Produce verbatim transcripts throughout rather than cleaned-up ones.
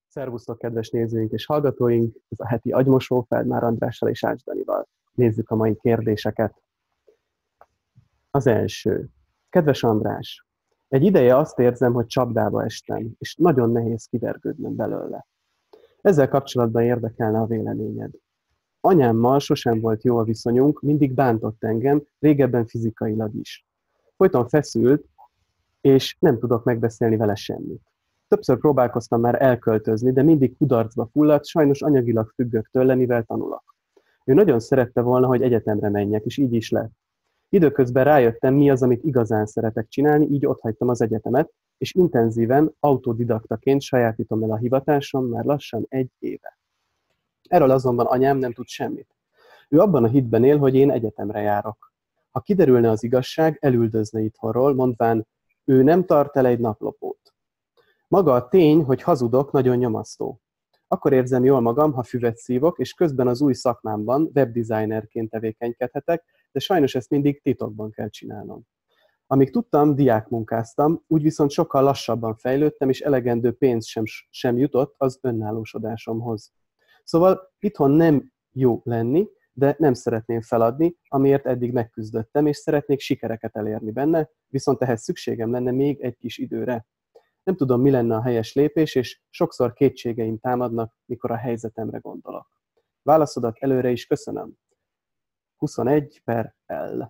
Szervusztok, kedves nézőink és hallgatóink! Ez a heti agymosó Feldmár Andrással és Ács Danival. Nézzük a mai kérdéseket. Az első. Kedves András, egy ideje azt érzem, hogy csapdába estem, és nagyon nehéz kivergődnöm belőle. Ezzel kapcsolatban érdekelne a véleményed. Anyámmal sosem volt jó a viszonyunk, mindig bántott engem, régebben fizikailag is. Folyton feszült, és nem tudok megbeszélni vele semmit. Többször próbálkoztam már elköltözni, de mindig kudarcba fulladt, sajnos anyagilag függök tőle, mivel tanulok. Ő nagyon szerette volna, hogy egyetemre menjek, és így is lett. Időközben rájöttem, mi az, amit igazán szeretek csinálni, így otthagytam az egyetemet, és intenzíven, autodidaktaként sajátítom el a hivatásom már lassan egy éve. Erről azonban anyám nem tud semmit. Ő abban a hitben él, hogy én egyetemre járok. Ha kiderülne az igazság, elüldözne itthonról, mondván, ő nem tart el egy naplopót. Maga a tény, hogy hazudok, nagyon nyomasztó. Akkor érzem jól magam, ha füvet szívok, és közben az új szakmámban webdesignerként tevékenykedhetek, de sajnos ezt mindig titokban kell csinálnom. Amíg tudtam, diákmunkáztam, úgy viszont sokkal lassabban fejlődtem, és elegendő pénz sem, sem jutott az önállósodásomhoz. Szóval itthon nem jó lenni, de nem szeretném feladni, amiért eddig megküzdöttem, és szeretnék sikereket elérni benne, viszont ehhez szükségem lenne még egy kis időre. Nem tudom, mi lenne a helyes lépés, és sokszor kétségeim támadnak, mikor a helyzetemre gondolok. Válaszodat előre is köszönöm. huszonegy per L.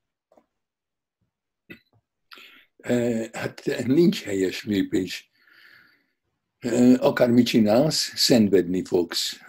Hát nincs helyes lépés. Akármit csinálsz, szenvedni fogsz.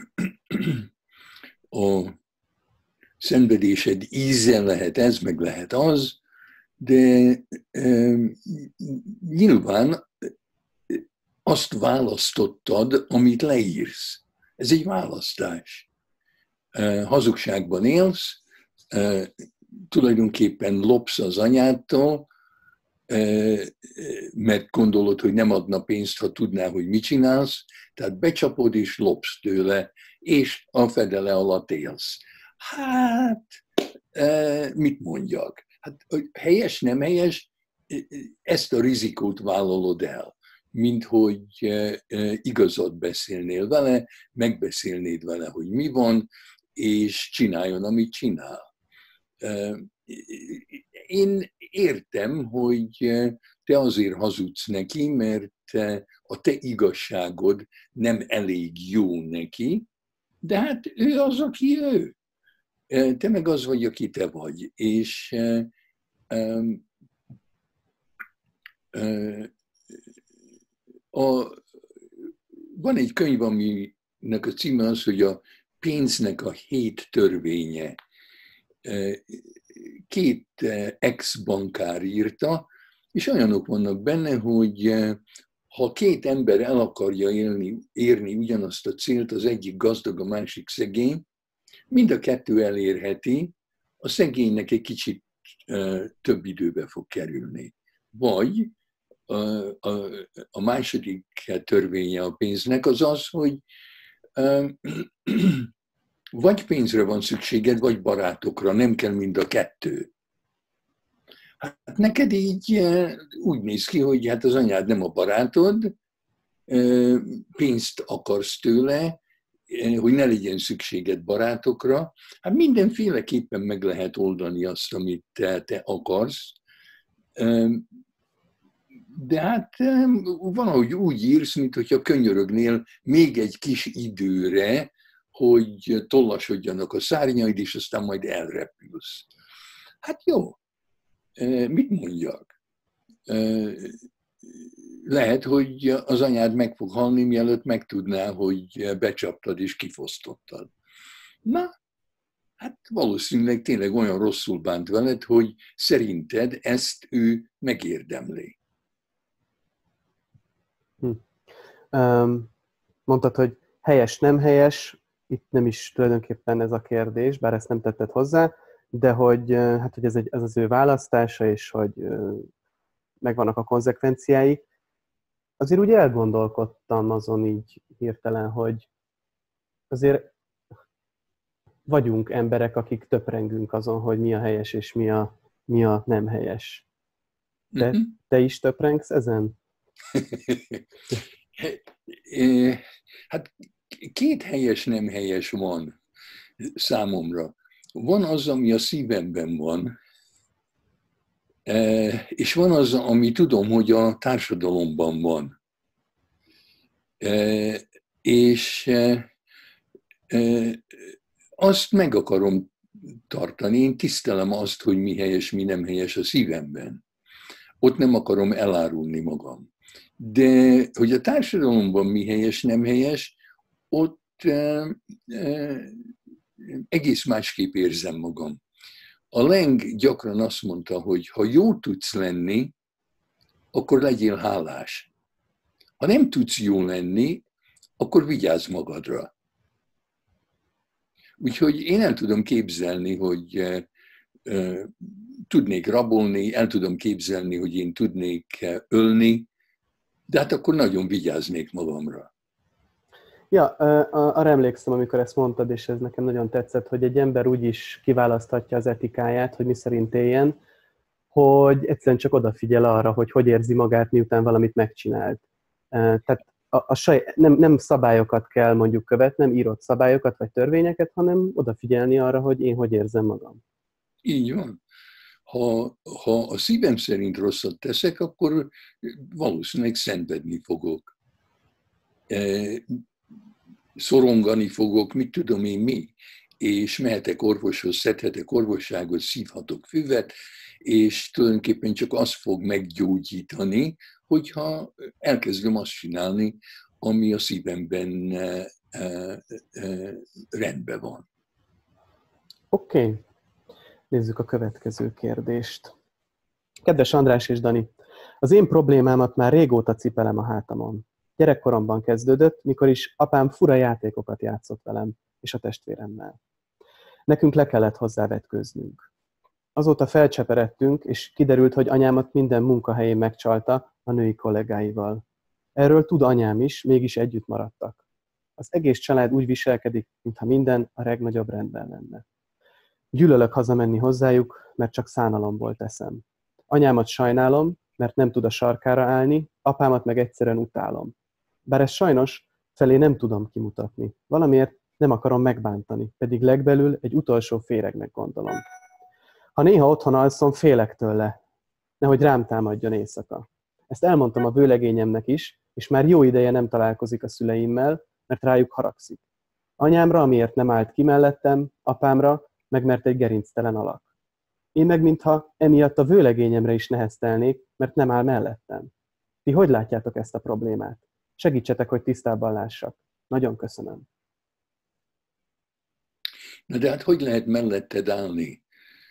A szenvedésed íze lehet ez, meg lehet az, de e, nyilván azt választottad, amit leírsz. Ez egy választás. E, hazugságban élsz, e, tulajdonképpen lopsz az anyádtól, e, mert gondolod, hogy nem adna pénzt, ha tudná, hogy mit csinálsz, tehát becsapod és lopsz tőle, és a fedele alatt élsz. Hát, e, mit mondjak? Hát helyes, nem helyes, ezt a rizikót vállalod el, mint hogy igazat beszélnél vele, megbeszélnéd vele, hogy mi van, és csináljon, amit csinál. Én értem, hogy te azért hazudsz neki, mert a te igazságod nem elég jó neki, de hát ő az, aki ő. Te meg az vagy, aki te vagy. És um, uh, a, van egy könyv, aminek a címe az, hogy a pénznek a hét törvénye. Két ex-bankár írta, és olyanok vannak benne, hogy ha két ember el akarja élni, érni ugyanazt a célt, az egyik gazdag, a másik szegény, mind a kettő elérheti, a szegénynek egy kicsit uh, több időbe fog kerülni. Vagy uh, a, a második törvénye a pénznek az az, hogy uh, vagy pénzre van szükséged, vagy barátokra, nem kell mind a kettő. Hát neked így uh, úgy néz ki, hogy hát az anyád nem a barátod, uh, pénzt akarsz tőle, hogy ne legyen szükséged barátokra, hát mindenféleképpen meg lehet oldani azt, amit te, te akarsz. De hát valahogy úgy írsz, mintha könyörögnél még egy kis időre, hogy tollasodjanak a szárnyaid, és aztán majd elrepülsz. Hát jó, mit mondjak? Lehet, hogy az anyád meg fog halni, mielőtt megtudná, hogy becsaptad és kifosztottad. Na, hát valószínűleg tényleg olyan rosszul bánt veled, hogy szerinted ezt ő megérdemli. Hm. Um, mondtad, hogy helyes, nem helyes, itt nem is tulajdonképpen ez a kérdés, bár ezt nem tetted hozzá, de hogy, hát, hogy ez, egy, ez az ő választása, és hogy megvannak a konzekvenciái. Azért úgy elgondolkodtam azon így hirtelen, hogy azért vagyunk emberek, akik töprengünk azon, hogy mi a helyes és mi a, mi a nem helyes. Te, te is töprengsz ezen? Hát két helyes, nem helyes van számomra. Van az, ami a szívemben van, és van az, ami tudom, hogy a társadalomban van. És azt meg akarom tartani, én tisztelem azt, hogy mi helyes, mi nem helyes a szívemben. Ott nem akarom elárulni magam. De hogy a társadalomban mi helyes, nem helyes, ott eh, eh, egész másképp érzem magam. A Leng gyakran azt mondta, hogy ha jó tudsz lenni, akkor legyél hálás. Ha nem tudsz jó lenni, akkor vigyázz magadra. Úgyhogy én el tudom képzelni, hogy eh, eh, tudnék rabolni, el tudom képzelni, hogy én tudnék ölni, de hát akkor nagyon vigyáznék magamra. Ja, arra emlékszem, amikor ezt mondtad, és ez nekem nagyon tetszett, hogy egy ember úgy is kiválaszthatja az etikáját, hogy mi szerint éljen, hogy egyszerűen csak odafigyel arra, hogy hogy érzi magát, miután valamit megcsinált. Tehát a, a saj, nem, nem szabályokat kell mondjuk követni, nem írott szabályokat vagy törvényeket, hanem odafigyelni arra, hogy én hogy érzem magam. Így van. Ha, ha a szívem szerint rosszat teszek, akkor valószínűleg szenvedni fogok. Szorongani fogok, mit tudom én mi, és mehetek orvoshoz, szedhetek orvosságot, szívhatok füvet, és tulajdonképpen csak az fog meggyógyítani, hogyha elkezdem azt csinálni, ami a szívemben rendben van. Oké. Okay. Nézzük a következő kérdést. Kedves András és Dani, az én problémámat már régóta cipelem a hátamon. Gyerekkoromban kezdődött, mikor is apám fura játékokat játszott velem és a testvéremmel. Nekünk le kellett hozzávetkőznünk. Azóta felcseperedtünk, és kiderült, hogy anyámat minden munkahelyén megcsalta a női kollégáival. Erről tud anyám is, mégis együtt maradtak. Az egész család úgy viselkedik, mintha minden a legnagyobb rendben lenne. Gyűlölök hazamenni hozzájuk, mert csak szánalomból teszem. Anyámat sajnálom, mert nem tud a sarkára állni, apámat meg egyszerűen utálom. Bár ezt sajnos felé nem tudom kimutatni. Valamiért nem akarom megbántani, pedig legbelül egy utolsó féregnek gondolom. Ha néha otthon alszom, félek tőle, nehogy rám támadjon éjszaka. Ezt elmondtam a vőlegényemnek is, és már jó ideje nem találkozik a szüleimmel, mert rájuk haragszik. Anyámra, amiért nem állt ki mellettem, apámra, meg mert egy gerinctelen alak. Én meg mintha emiatt a vőlegényemre is neheztelnék, mert nem áll mellettem. Ti hogy látjátok ezt a problémát? Segítsetek, hogy tisztában lássak. Nagyon köszönöm. Na de hát hogy lehet melletted állni?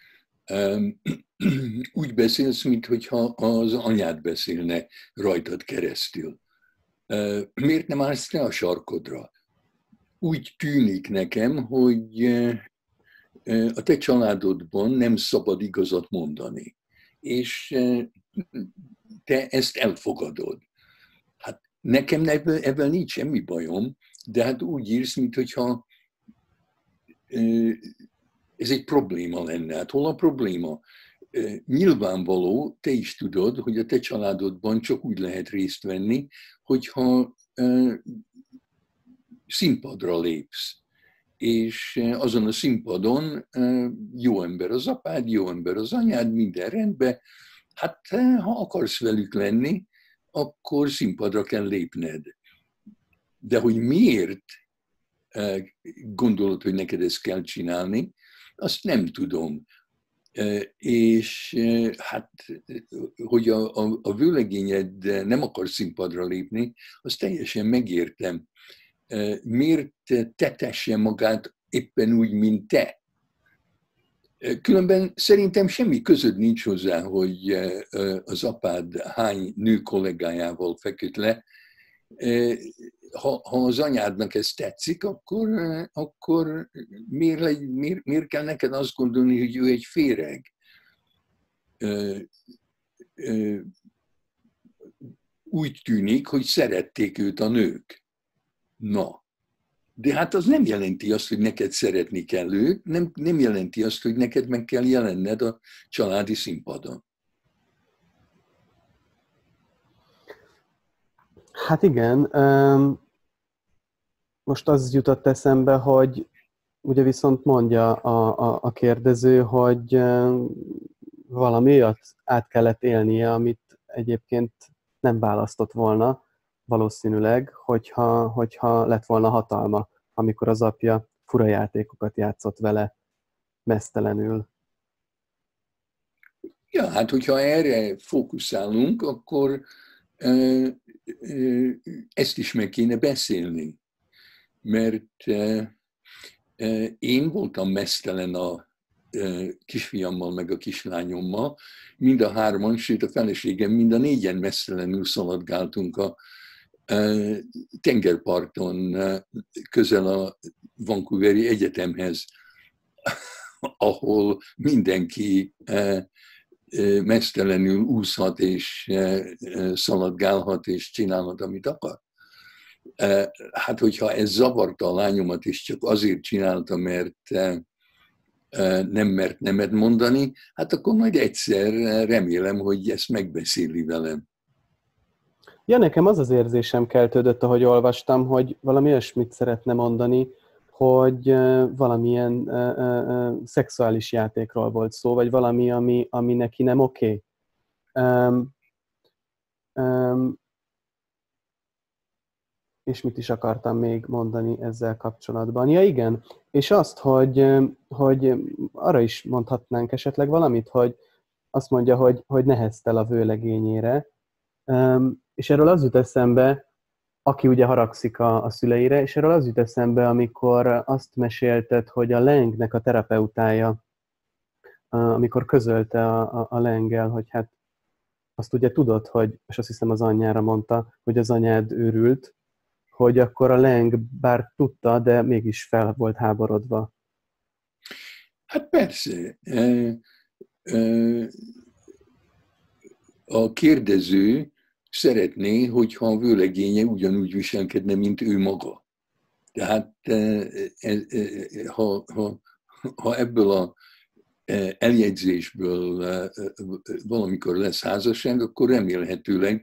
Úgy beszélsz, mintha az anyád beszélne rajtad keresztül. Miért nem állsz te a sarkodra? Úgy tűnik nekem, hogy a te családodban nem szabad igazat mondani. És te ezt elfogadod. Hát nekem ebben, ebben nincs semmi bajom, de hát úgy írsz, mintha ez egy probléma lenne. Hát hol a probléma? Nyilvánvaló, te is tudod, hogy a te családodban csak úgy lehet részt venni, hogyha színpadra lépsz. És azon a színpadon jó ember az apád, jó ember az anyád, minden rendben. Hát ha akarsz velük lenni, akkor színpadra kell lépned. De hogy miért gondolod, hogy neked ezt kell csinálni, azt nem tudom. És hát, hogy a, a, a vőlegényed nem akar színpadra lépni, azt teljesen megértem. Miért tetesse magát éppen úgy, mint te? Különben szerintem semmi közöd nincs hozzá, hogy az apád hány nő kollégájával feküdt le. Ha, ha az anyádnak ez tetszik, akkor, akkor miért, miért, miért kell neked azt gondolni, hogy ő egy féreg? Úgy tűnik, hogy szerették őt a nők. Na, de hát az nem jelenti azt, hogy neked szeretni kell őt, nem, nem jelenti azt, hogy neked meg kell jelenned a családi színpadon. Hát igen, most az jutott eszembe, hogy ugye viszont mondja a, a, a kérdező, hogy valami olyat át kellett élnie, amit egyébként nem választott volna, valószínűleg, hogyha, hogyha lett volna hatalma, amikor az apja fura játékokat játszott vele meztelenül. Ja, hát hogyha erre fókuszálunk, akkor ö, ö, ezt is meg kéne beszélni. Mert ö, ö, én voltam meztelen a ö, kisfiammal, meg a kislányommal, mind a hárman, sőt a feleségem, mind a négyen meztelenül szaladgáltunk a ö, tengerparton, ö, közel a Vancouveri Egyetemhez, ahol mindenki ö, meztelenül úszhat, és szaladgálhat, és csinálhat, amit akar. Hát, hogyha ez zavarta a lányomat, és csak azért csinálta, mert nem mert nemet mondani, hát akkor majd egyszer remélem, hogy ezt megbeszéli velem. Ja, nekem az az érzésem keltődött, ahogy olvastam, hogy valami olyasmit szeretne mondani, hogy valamilyen uh, uh, szexuális játékról volt szó, vagy valami, ami, ami neki nem oké. Okay. Um, um, és mit is akartam még mondani ezzel kapcsolatban? Ja, igen, és azt, hogy, hogy arra is mondhatnánk esetleg valamit, hogy azt mondja, hogy, hogy neheztel a vőlegényére, um, és erről az jut eszembe, aki ugye haragszik a, a szüleire, és erről az jut eszembe, amikor azt mesélted, hogy a Lengnek a terapeutája, amikor közölte a, a, a Lenggel, hogy hát azt ugye tudod, hogy, és azt hiszem az anyjára mondta, hogy az anyád őrült, hogy akkor a Leng bár tudta, de mégis fel volt háborodva. Hát persze. A kérdező szeretné, hogyha a vőlegénye ugyanúgy viselkedne, mint ő maga. Tehát ha, ha, ha ebből a eljegyzésből valamikor lesz házasság, akkor remélhetőleg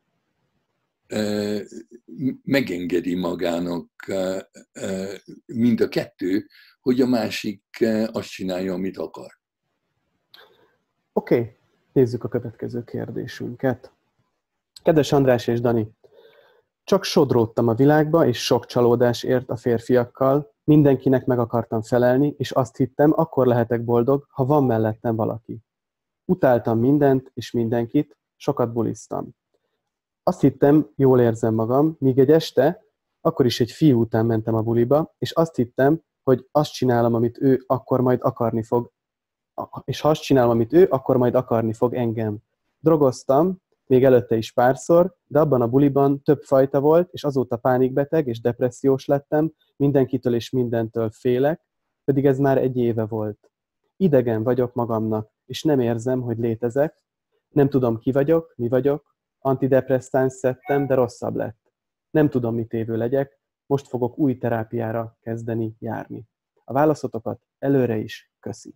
megengedi magának mind a kettő, hogy a másik azt csinálja, amit akar. Oké, okay. Nézzük a következő kérdésünket. Kedves András és Dani, csak sodródtam a világba, és sok csalódás ért a férfiakkal, mindenkinek meg akartam felelni, és azt hittem, akkor lehetek boldog, ha van mellettem valaki. Utáltam mindent és mindenkit, sokat buliztam. Azt hittem, jól érzem magam, míg egy este, akkor is egy fiú után mentem a buliba, és azt hittem, hogy azt csinálom, amit ő, akkor majd akarni fog, és ha azt csinálom, amit ő, akkor majd akarni fog engem. Drogoztam, még előtte is párszor, de abban a buliban több fajta volt, és azóta pánikbeteg és depressziós lettem, mindenkitől és mindentől félek, pedig ez már egy éve volt. Idegen vagyok magamnak, és nem érzem, hogy létezek, nem tudom, ki vagyok, mi vagyok, antidepresszáns szedtem, de rosszabb lett. Nem tudom, mit évő legyek, most fogok új terápiára kezdeni járni. A válaszotokat előre is köszi.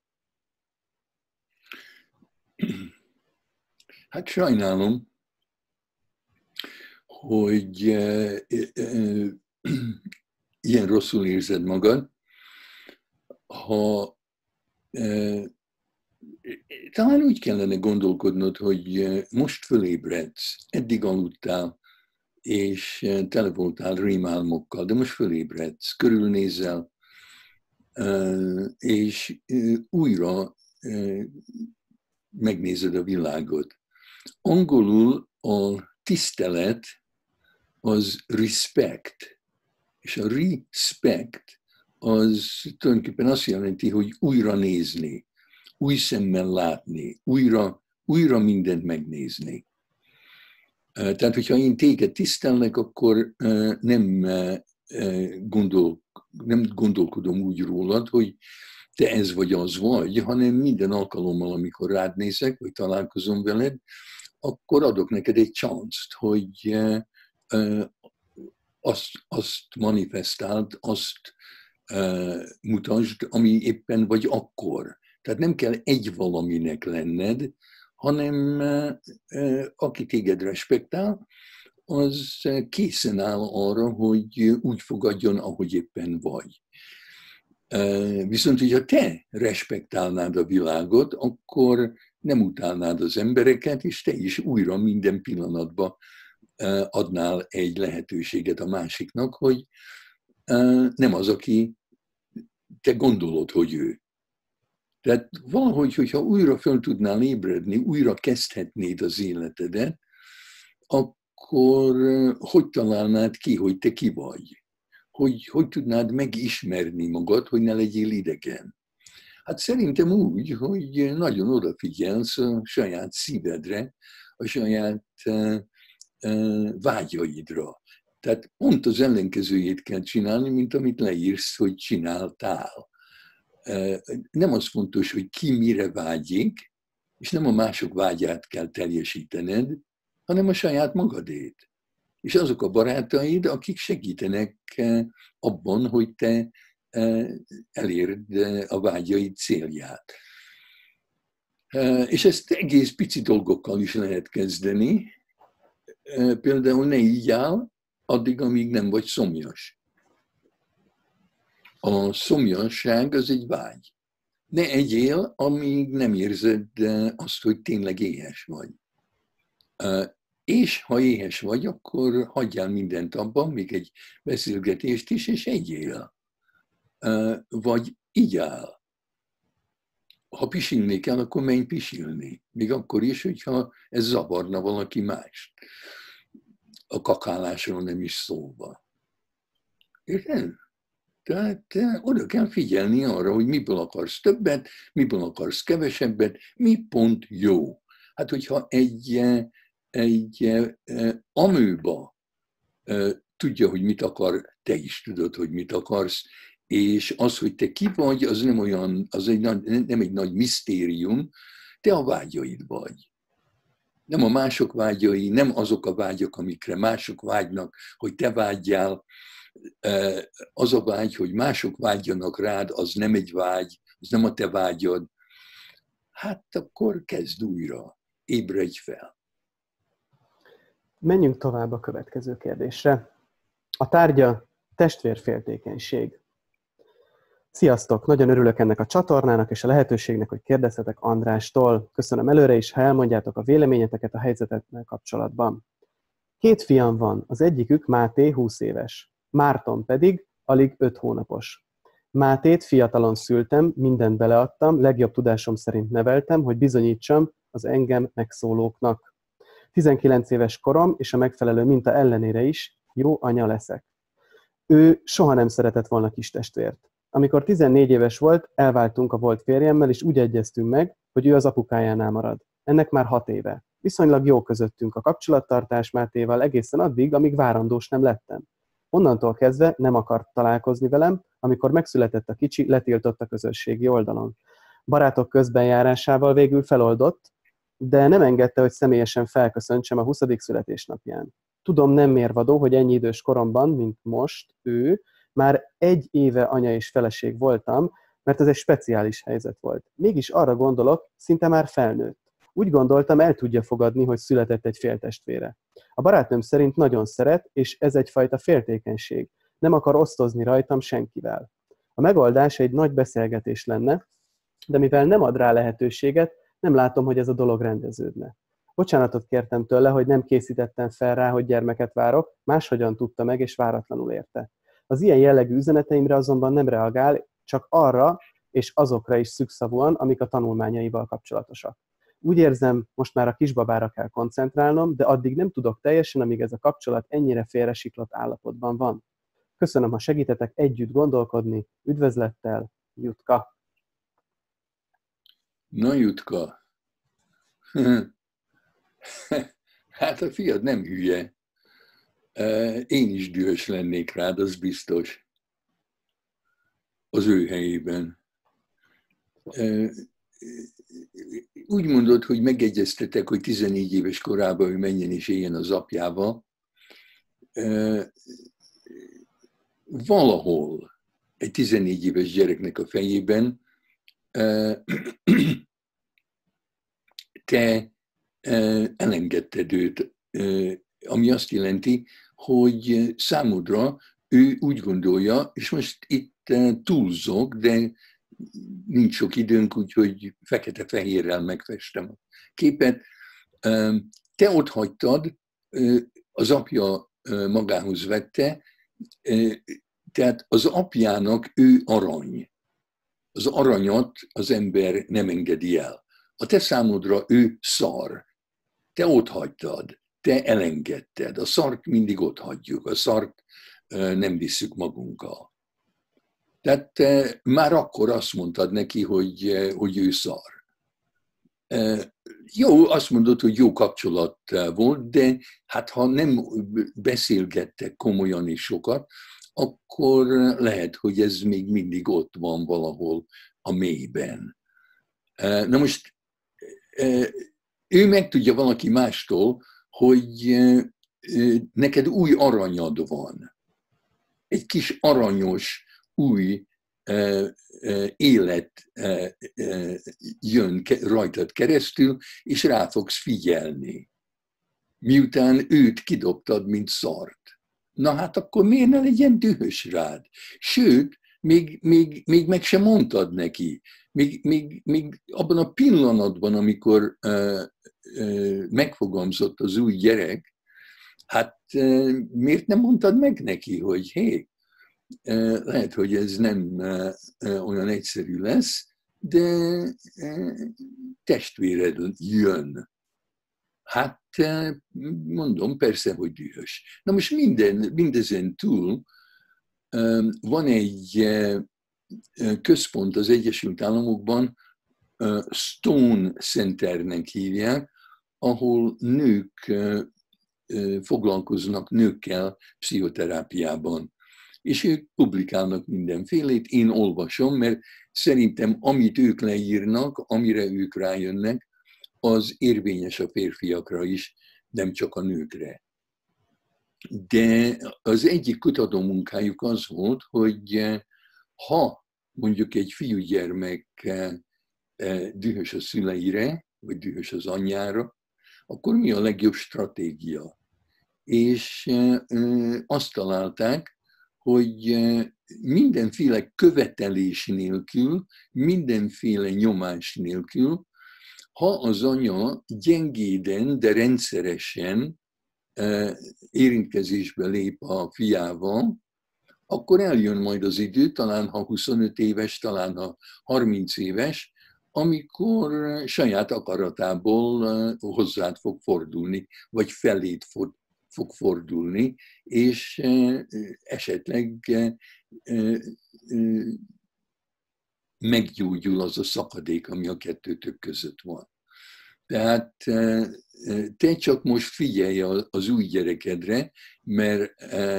Hát sajnálom, hogy ilyen rosszul érzed magad, ha talán úgy kellene gondolkodnod, hogy most fölébredsz, eddig aludtál, és tele voltál rémálmokkal, de most fölébredsz, körülnézel, és újra megnézed a világot. Angolul a tisztelet az respect, és a respect az tulajdonképpen azt jelenti, hogy újra nézni, új szemmel látni, újra, újra mindent megnézni. Tehát, hogyha én téged tisztelnek, akkor nem, gondol, nem gondolkodom úgy rólad, hogy te ez vagy az vagy, hanem minden alkalommal, amikor rád nézek, vagy találkozom veled, akkor adok neked egy chance-t, hogy azt, azt manifestáld, azt mutasd, ami éppen vagy akkor. Tehát nem kell egy valaminek lenned, hanem aki téged respektál, az készen áll arra, hogy úgy fogadjon, ahogy éppen vagy. Viszont, hogyha te respektálnád a világot, akkor nem utálnád az embereket, és te is újra minden pillanatban adnál egy lehetőséget a másiknak, hogy nem az, aki te gondolod, hogy ő. Tehát valahogy, hogyha újra föl tudnál ébredni, újra kezdhetnéd az életedet, akkor hogy találnád ki, hogy te ki vagy? Hogy, hogy tudnád megismerni magad, hogy ne legyél idegen? Hát szerintem úgy, hogy nagyon odafigyelsz a saját szívedre, a saját uh, uh, vágyaidra. Tehát pont az ellenkezőjét kell csinálni, mint amit leírsz, hogy csináltál. Uh, nem az fontos, hogy ki mire vágyik, és nem a mások vágyát kell teljesítened, hanem a saját magadét. És azok a barátaid, akik segítenek abban, hogy te elérd a vágyaid célját. És ezt egész pici dolgokkal is lehet kezdeni. Például ne így áll, addig, amíg nem vagy szomjas. A szomjasság az egy vágy. Ne egyél, amíg nem érzed azt, hogy tényleg éhes vagy. És ha éhes vagy, akkor hagyjál mindent abban, még egy beszélgetést is, és egyél. Vagy így áll. Ha pisilni kell, akkor menj pisilni. Még akkor is, hogyha ez zavarna valaki mást. A kakálásról nem is szóba. Érted? Tehát oda kell figyelni arra, hogy miből akarsz többet, miből akarsz kevesebbet, mi pont jó. Hát, hogyha egy, egy amőba tudja, hogy mit akar, te is tudod, hogy mit akarsz, és az, hogy te ki vagy, az nem olyan, az egy, nem egy nagy misztérium, te a vágyaid vagy. Nem a mások vágyai, nem azok a vágyak, amikre mások vágynak, hogy te vágyjál. Az a vágy, hogy mások vágyjanak rád, az nem egy vágy, az nem a te vágyad. Hát akkor kezd újra, ébredj fel. Menjünk tovább a következő kérdésre. A tárgya testvérféltékenység. Sziasztok! Nagyon örülök ennek a csatornának és a lehetőségnek, hogy kérdezhetek Andrástól. Köszönöm előre is, ha elmondjátok a véleményeteket a helyzetekkel kapcsolatban. Két fiam van, az egyikük Máté húsz éves, Márton pedig alig öt hónapos. Mátét fiatalon szültem, mindent beleadtam, legjobb tudásom szerint neveltem, hogy bizonyítsam az engem megszólóknak. tizenkilenc éves korom és a megfelelő minta ellenére is jó anya leszek. Ő soha nem szeretett volna kistestvért. Amikor tizennégy éves volt, elváltunk a volt férjemmel, és úgy egyeztünk meg, hogy ő az apukájánál marad. Ennek már hat éve. Viszonylag jó közöttünk a kapcsolattartás Mátéval egészen addig, amíg várandós nem lettem. Onnantól kezdve nem akart találkozni velem, amikor megszületett a kicsi, letiltott a közösségi oldalon. Barátok közbenjárásával végül feloldott, de nem engedte, hogy személyesen felköszöntsem a huszadik születésnapján. Tudom, nem mérvadó, hogy ennyi idős koromban, mint most ő, már egy éve anya és feleség voltam, mert ez egy speciális helyzet volt. Mégis arra gondolok, szinte már felnőtt. Úgy gondoltam, el tudja fogadni, hogy született egy féltestvére. A barátnőm szerint nagyon szeret, és ez egyfajta féltékenység. Nem akar osztozni rajtam senkivel. A megoldás egy nagy beszélgetés lenne, de mivel nem ad rá lehetőséget, nem látom, hogy ez a dolog rendeződne. Bocsánatot kértem tőle, hogy nem készítettem fel rá, hogy gyermeket várok, máshogyan tudta meg, és váratlanul érte. Az ilyen jellegű üzeneteimre azonban nem reagál, csak arra és azokra is szükszavúan, amik a tanulmányaival kapcsolatosak. Úgy érzem, most már a kisbabára kell koncentrálnom, de addig nem tudok teljesen, amíg ez a kapcsolat ennyire félresiklott állapotban van. Köszönöm, ha segítetek együtt gondolkodni. Üdvözlettel, Jutka. Na, Jutka. Hát a fiad nem hülye. Én is dühös lennék rád, az biztos. Az ő helyében. Úgy mondod, hogy megegyeztetek, hogy tizennégy éves korában ő menjen és éljen az apjával. Valahol egy tizennégy éves gyereknek a fejében te elengedted őt ami azt jelenti, hogy számodra ő úgy gondolja, és most itt túlzok, de nincs sok időnk, úgyhogy fekete-fehérrel megfestem a képet. Te ott hagytad, az apja magához vette, tehát az apjának ő arany. Az aranyat az ember nem engedi el. A te számodra ő szar. Te ott hagytad, te elengedted. A szart mindig ott hagyjuk, a szart nem visszük magunkkal. Tehát már akkor azt mondtad neki, hogy, hogy ő szar. Jó, azt mondod, hogy jó kapcsolat volt, de hát ha nem beszélgettek komolyan és sokat, akkor lehet, hogy ez még mindig ott van valahol a mélyben. Na most ő megtudja valaki mástól, hogy neked új aranyad van. Egy kis aranyos, új élet jön rajtad keresztül, és rá fogsz figyelni. Miután őt kidobtad, mint szart. Na hát akkor miért ne legyen dühös rád? Sőt, még, még, még meg sem mondtad neki. Még, még, még abban a pillanatban, amikor uh, uh, megfogalmazott az új gyerek, hát uh, miért nem mondtad meg neki, hogy hé, uh, lehet, hogy ez nem uh, uh, olyan egyszerű lesz, de uh, testvéred jön. Hát mondom, persze, hogy dühös. Na most minden, mindezen túl van egy központ az Egyesült Államokban, Stone Centernek hívják, ahol nők foglalkoznak nőkkel pszichoterápiában. És ők publikálnak mindenfélét, én olvasom, mert szerintem amit ők leírnak, amire ők rájönnek, az érvényes a férfiakra is, nem csak a nőkre. De az egyik kutatómunkájuk az volt, hogy ha mondjuk egy fiúgyermek dühös a szüleire, vagy dühös az anyjára, akkor mi a legjobb stratégia? És azt találták, hogy mindenféle követelés nélkül, mindenféle nyomás nélkül, ha az anya gyengéden, de rendszeresen érintkezésbe lép a fiával, akkor eljön majd az idő, talán ha huszonöt éves, talán ha harminc éves, amikor saját akaratából hozzád fog fordulni, vagy felét fog fordulni, és esetleg meggyógyul az a szakadék, ami a kettőtök között van. Tehát te csak most figyelj az új gyerekedre, mert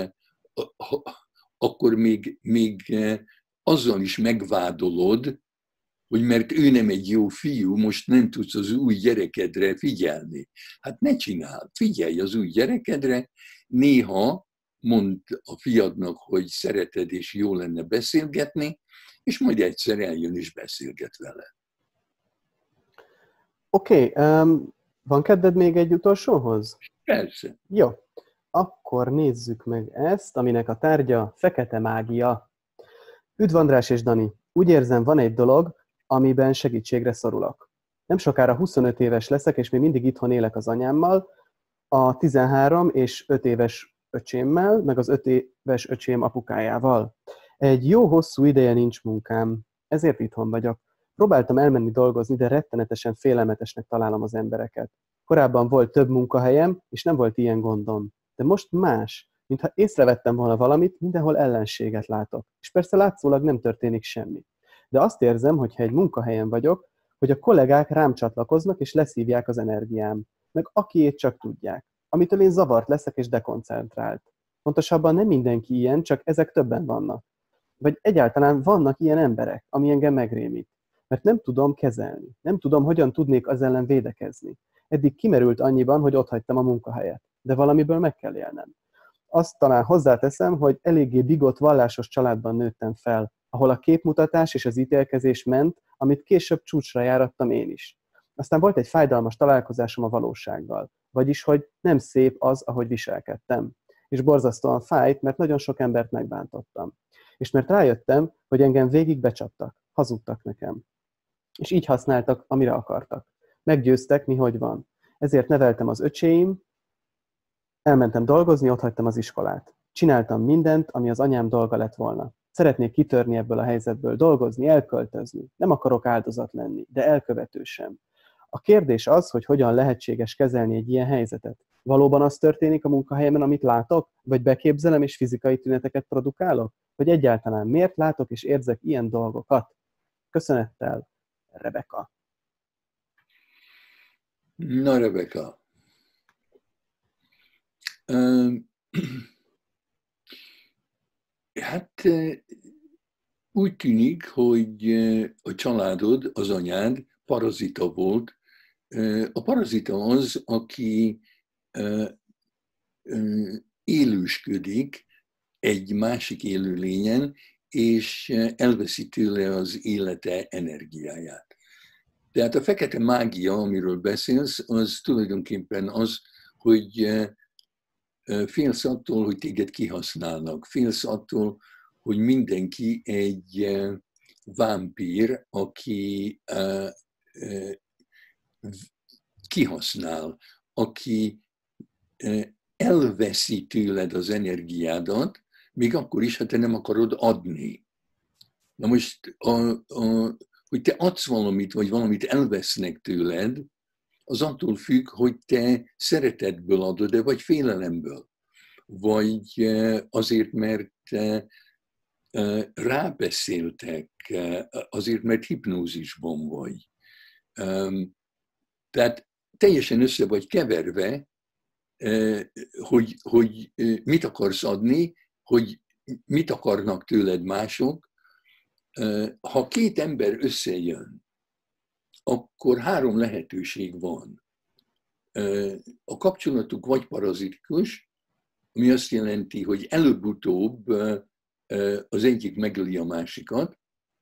akkor még, még azzal is megvádolod, hogy mert ő nem egy jó fiú, most nem tudsz az új gyerekedre figyelni. Hát ne csináld, figyelj az új gyerekedre, néha mondd a fiadnak, hogy szereted és jó lenne beszélgetni, és majd egyszer eljön és beszélget vele. Oké, okay, um, van kedved még egy utolsóhoz? Persze. Jó, akkor nézzük meg ezt, aminek a tárgya fekete mágia. Üdv András és Dani, úgy érzem, van egy dolog, amiben segítségre szorulok. Nem sokára huszonöt éves leszek, és még mindig itthon élek az anyámmal, a tizenhárom és öt éves öcsémmel, meg az öt éves öcsém apukájával. Egy jó hosszú ideje nincs munkám, ezért itthon vagyok. Próbáltam elmenni dolgozni, de rettenetesen félelmetesnek találom az embereket. Korábban volt több munkahelyem, és nem volt ilyen gondom. De most más, mintha észrevettem volna valamit, mindenhol ellenséget látok. És persze látszólag nem történik semmi. De azt érzem, hogy ha egy munkahelyen vagyok, hogy a kollégák rám csatlakoznak, és leszívják az energiám. Meg akiét csak tudják. Amitől én zavart leszek és dekoncentrált. Pontosabban nem mindenki ilyen, csak ezek többen vannak. Vagy egyáltalán vannak ilyen emberek, ami engem megrémít. Mert nem tudom kezelni. Nem tudom, hogyan tudnék az ellen védekezni. Eddig kimerült annyiban, hogy otthagytam a munkahelyet. De valamiből meg kell élnem. Azt talán hozzáteszem, hogy eléggé bigott vallásos családban nőttem fel, ahol a képmutatás és az ítélkezés ment, amit később csúcsra járattam én is. Aztán volt egy fájdalmas találkozásom a valósággal. vagyis, hogy nem szép az, ahogy viselkedtem. És borzasztóan fájt, mert nagyon sok embert megbántottam. És mert rájöttem, hogy engem végig becsaptak, hazudtak nekem. És így használtak, amire akartak. Meggyőztek, mi hogy van. Ezért neveltem az öcséim, elmentem dolgozni, otthagytam az iskolát. Csináltam mindent, ami az anyám dolga lett volna. Szeretnék kitörni ebből a helyzetből, dolgozni, elköltözni. Nem akarok áldozat lenni, de elkövető sem. A kérdés az, hogy hogyan lehetséges kezelni egy ilyen helyzetet. Valóban az történik a munkahelyemen, amit látok? Vagy beképzelem és fizikai tüneteket produkálok? Vagy egyáltalán miért látok és érzek ilyen dolgokat? Köszönettel, Rebeka. Na, Rebeka. Um, hát úgy tűnik, hogy a családod, az anyád parazita volt. A parazita az, aki élősködik egy másik élőlényen, és elveszi tőle az élete energiáját. Tehát a fekete mágia, amiről beszélsz, az tulajdonképpen az, hogy félsz attól, hogy téged kihasználnak. Félsz attól, hogy mindenki egy vámpír, aki kihasznál, aki elveszi tőled az energiádat, még akkor is, ha te nem akarod adni. Na most, a, a, hogy te adsz valamit, vagy valamit elvesznek tőled, az attól függ, hogy te szeretetből adod-e, vagy félelemből. Vagy azért, mert rábeszéltek, azért, mert hipnózisban vagy. Tehát teljesen össze vagy keverve, hogy, hogy mit akarsz adni, hogy mit akarnak tőled mások. Ha két ember összejön, akkor három lehetőség van. A kapcsolatuk vagy parazitikus, ami azt jelenti, hogy előbb-utóbb az egyik megöli a másikat,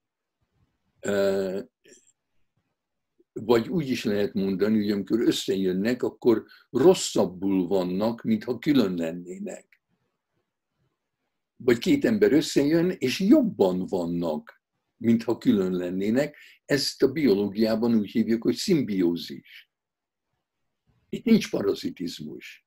vagy úgy is lehet mondani, hogy amikor összejönnek, akkor rosszabbul vannak, mintha külön lennének. Vagy két ember összejön, és jobban vannak, mintha külön lennének. Ezt a biológiában úgy hívjuk, hogy szimbiózis. Itt nincs parazitizmus.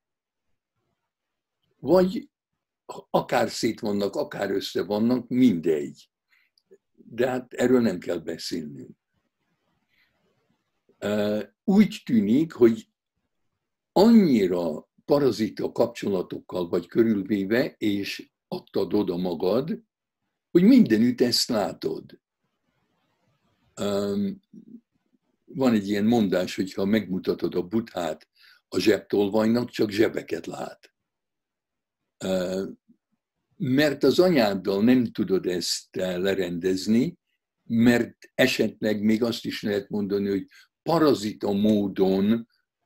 Vagy akár szét vannak, akár össze vannak, mindegy. De hát erről nem kell beszélnünk. Úgy tűnik, hogy annyira parazita kapcsolatokkal vagy körülvéve, és adtad oda magad, hogy mindenütt ezt látod. Van egy ilyen mondás, hogy ha megmutatod a Buddhát a zsebtolvajnak, csak zsebeket lát. Mert az anyáddal nem tudod ezt lerendezni, mert esetleg még azt is lehet mondani, hogy parazita módon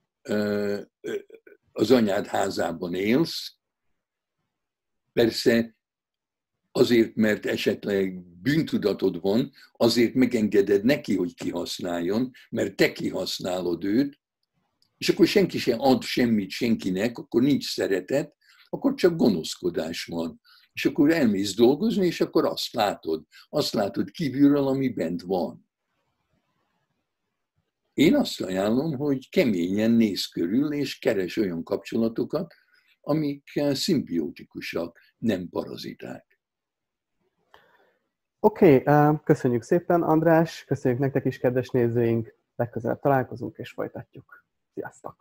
az anyád házában élsz. Persze azért, mert esetleg bűntudatod van, azért megengeded neki, hogy kihasználjon, mert te kihasználod őt, és akkor senki sem ad semmit senkinek, akkor nincs szeretet, akkor csak gonoszkodás van. És akkor elmész dolgozni, és akkor azt látod. Azt látod kívülről, ami bent van. Én azt ajánlom, hogy keményen nézz körül, és keres olyan kapcsolatokat, amik szimbiotikusak, nem paraziták. Oké, okay, köszönjük szépen, András, köszönjük nektek is, kedves nézőink, legközelebb találkozunk és folytatjuk. Sziasztok!